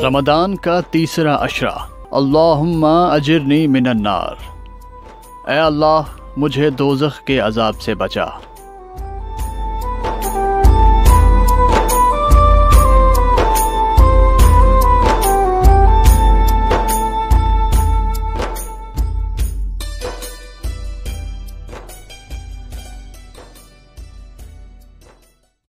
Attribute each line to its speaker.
Speaker 1: रमदान का तीसरा अशरा। अल्लाहुम्मा अजिरनी मिनन्नार। ऐ अल्लाह मुझे दोज़ख के अज़ाब से बचा।